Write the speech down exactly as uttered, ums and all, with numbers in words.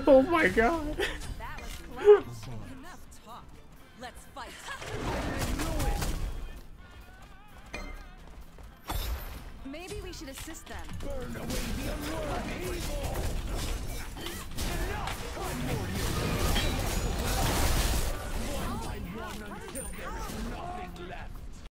Oh my god. That was close. Enough talk. Let's fight. Maybe we should assist them. Burn away the